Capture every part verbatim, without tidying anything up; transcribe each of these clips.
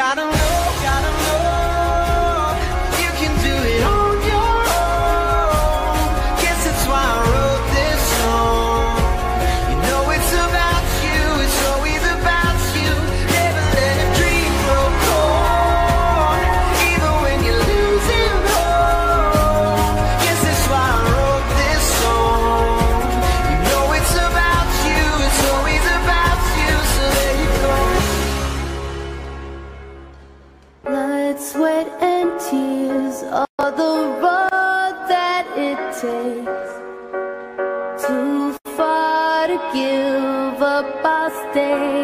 gotta know, gotta know, you can do it on your own. Guess that's why I wrote this song. You know it's about you, it's always about you. Never let a dream grow cold, even when you're losing hope. Guess that's why I wrote this song. You know it's about you, it's always about you. So there you go. Blood, sweat, and tears are the road that it takes. Too far to give up, I'll stay.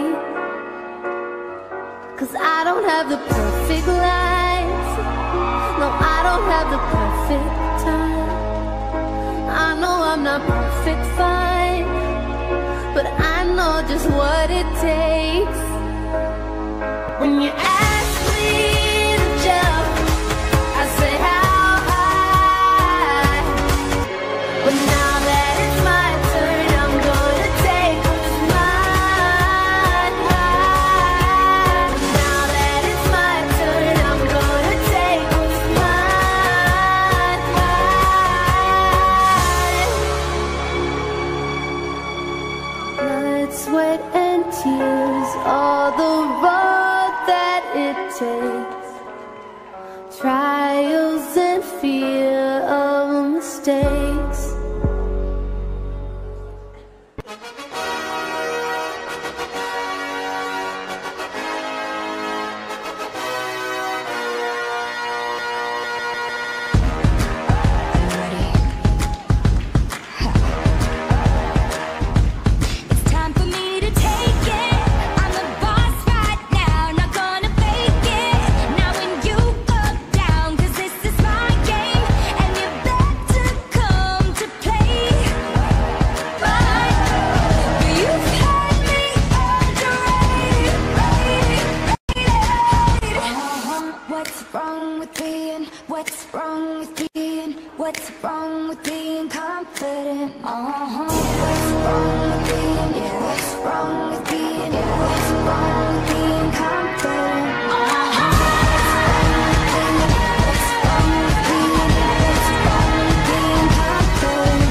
Cause I don't have the perfect life. No, I don't have the perfect time. I know I'm not perfect, fine, but I know just what it takes. When you ask me to jump, I say how high. But now that it's my turn, I'm gonna take what's mine. Now that it's my turn, I'm gonna take what's mine. Blood, sweat, and tears are the road that it takes. Trials and fear of mistakes. It's time for me to take it. I'm the boss right now, not gonna fake it. Now when you go down, cause this is my game, and you better come to play. But you've had me underrated. What's wrong with being, what's wrong with being, what's wrong with being confident? Uh-huh. What's wrong with being, yeah, what's wrong with being, yeah, what's wrong with being confident? Uh-huh. What's wrong with being, yeah, what's wrong with being confident?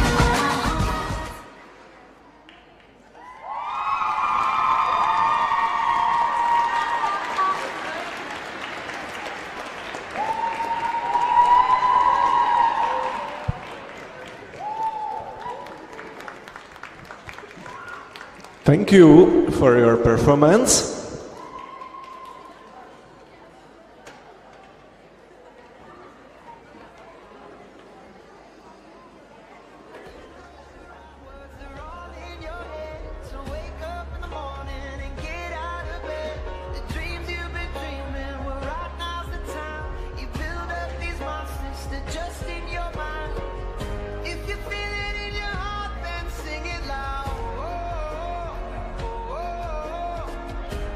Thank you for your performance. Words are all in your head, so wake up in the morning and get out of bed. The dreams you've been dreaming, well right now's the time. You build up these monsters, they're just in your mind. If you feel it in your heart, then sing it loud. Oh, oh, oh, oh.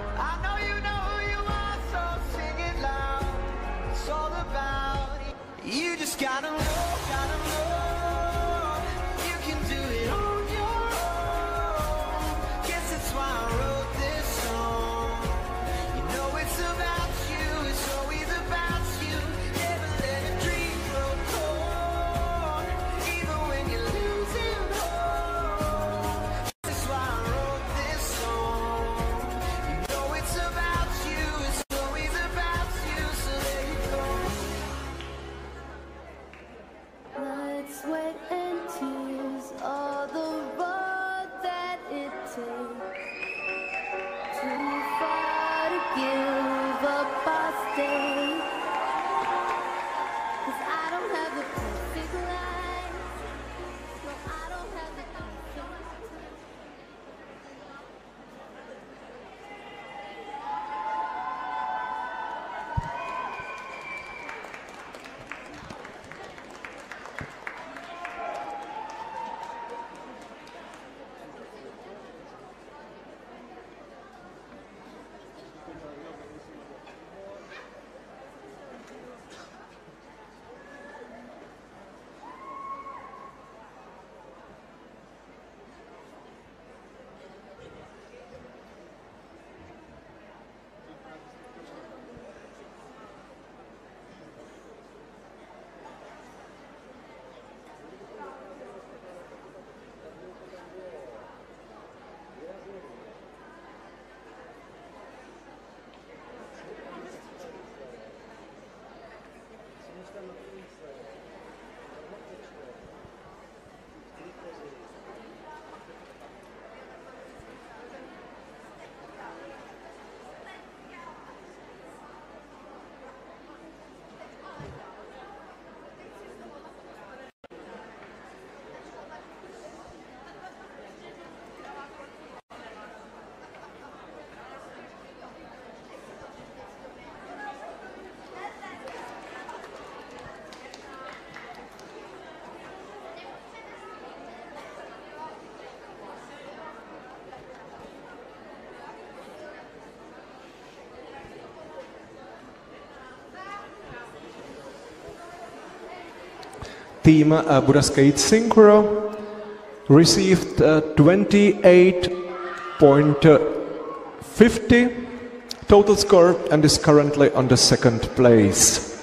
team uh, Buddha Skate Synchro received uh, twenty-eight point five zero total score and is currently on the second place.